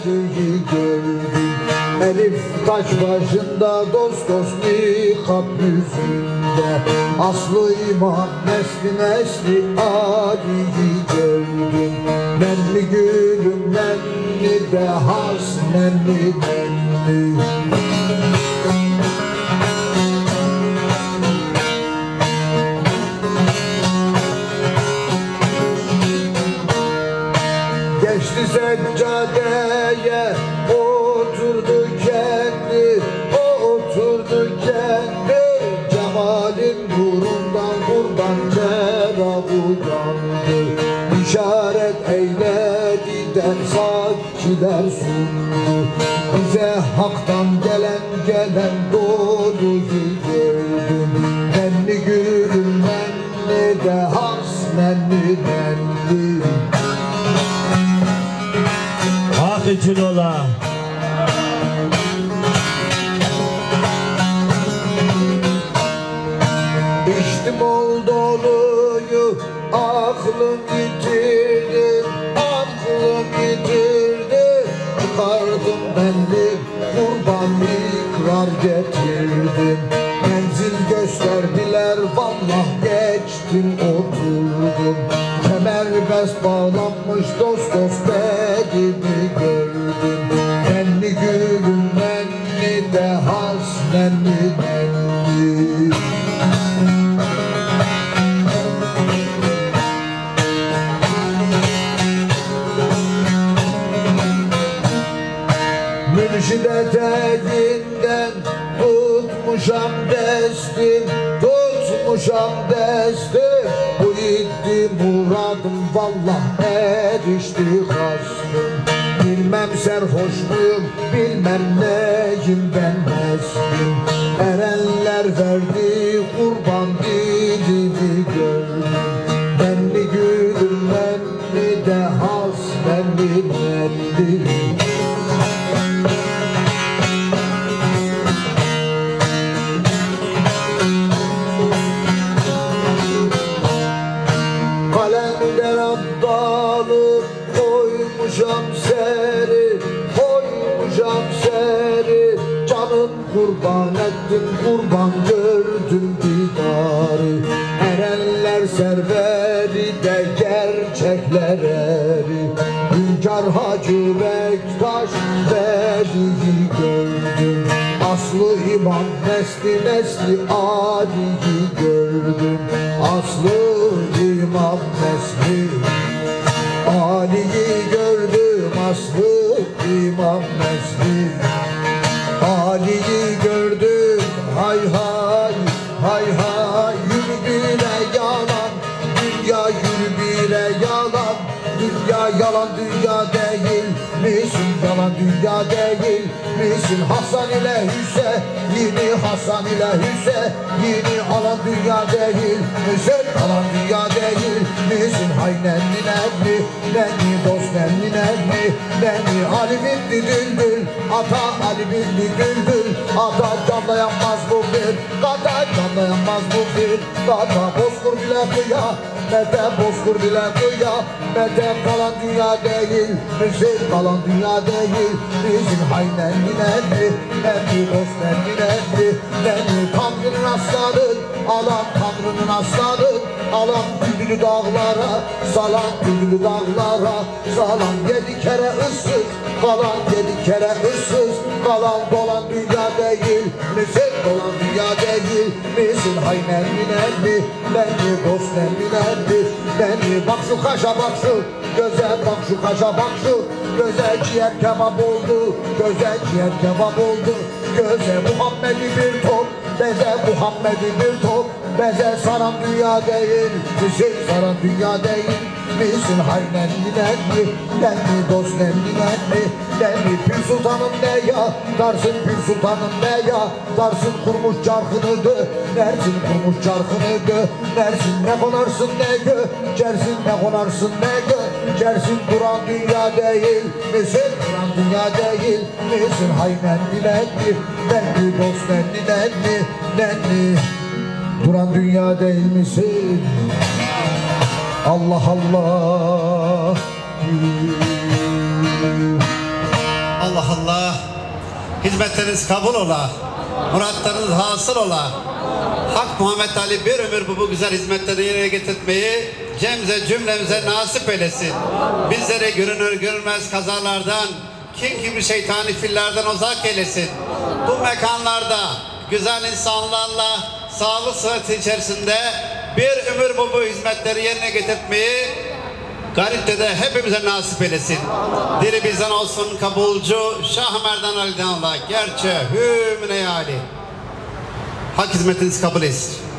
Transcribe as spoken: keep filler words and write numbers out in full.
Ali'yi gördüm. Elif taş başında, dost dost nikap yüzünde. Aslı iman nesli nesli Ali'yi gördüm. Nenli gülüm nenli de has nenli nenli. Geçti seccadeye, oturdu kendi, oturdu kendi. Cemalin nurundan kurban çerağı yandı. İşaret eyledi dersakiler sundu. Bize haktan gelen gelen doğruyu gördüm. Nenni gülüm nenni de has nenni nenni. Hak için ola. İçtim ol doluyu, aklım yitirdim, aklım yitirdim. Çıkardım benlik, kurban ikrar getirdim. Menzil gösterdiler, vallah geçtim oturdum. Kemerbest bağlanmış, dost dost bedimi gördüm. Nenni gülüm nenni de has nenni nenni. Mürşid eteğinden tutmuşam destim, tutmuşam destim. Bu iddi muradım, vallah erişti kastım. Bilmem serhoş muyum, bilmem neyim ben meskim. Erenler verdi kurban dilimi gördüm. Nenni gülüm nenni de has nenni nenni. Kalemden abdalı koymuşam seni, koymuşam seni. Canım kurban ettim, kurban gördüm didarı. Erenler serveri de gerçekler eri. Hünkâr Hacı Bektaş Veli'yi gördüm. Aslı iman nesli nesli Ali'yi gördüm. Aslı İmam nesli Ali'yi gördüm. Aslı İmam nesli Ali'yi gördüm. Hay hay hay hay. Yürü bire yalan, dünya yürü bire yalan. Dünya yalan, dünya değil misin? Yalan dünya değil misin? Hasan ile Hüseyin'i, Hasan ile Hüseyin'i alan dünya değil misin? Alan dünya değil misin? Hay nenni nenni, nenni dost nenni nenni, nenni. Ali binli düldül, ata Ali binli düldül. Ata canla yanmaz bu bir, kata canla yanmaz bu bir. Kata bozkur bile kıya, mete bozkur bile kıya. Mete kalan dünya değil misin? Kalan dünya değil misin? Hay nenni nenni, nenni dost nenni nenni, nenni. Tanrı'nın aslanı, alan Tanrı'nın aslanı. Alan tüylü dağlara, salan tüylü dağlara. Salan yedi kere ıssız, kalan yedi kere ıssız. Kalan dolan dünya değil misin? Dolan dünya değil misin? Hay nenni nenni, nenni dost nenni nenni, nenni. Bak şu kaşa bak şu göze, bak şu kaşa bak şu göze. Ciğer kebap oldu, göze ciğer kebap oldu. Göze Muhammed'i bir top, beze Muhammed'i bir top. Beze saran dünya değil misin? Saran dünya değil misin? Hay nenni nenni, nenni dost nenni nenni, nenni. Pir sultanım ne ya, darsın Pir sultanım ne ya. Darsın kurmuş çarkını dö, nersin kurmuş çarkını dö. Nersin ne konarsın ne gö, cersin ne konarsın ne gö. Cersin duran dünya değil misin? Duran dünya değil misin? Hay nenni nenni, nenni dost nenni nenni, nenni. Duran dünya değil misin? Allah Allah. Allah Allah. Hizmetleriniz kabul ola. Muratlarınız hasıl ola. Hak Muhammed Ali bir ömür bu, bu güzel hizmetleri yerine getirmeyi cemze cümlemize nasip eylesin. Bizleri görünür görünmez kazalardan, kin gibi şeytani fillerden uzak eylesin. Bu mekanlarda güzel insanlarla sağlık sıhhati içerisinde bir ömür bu, bu hizmetleri yerine getirmeyi garipte de hepimize nasip eylesin. Diri bizden olsun kabulcu Şah Merdan Ali'den Allah. Gerçi hümüne Ali. Hak hizmetinizi kabul etsin.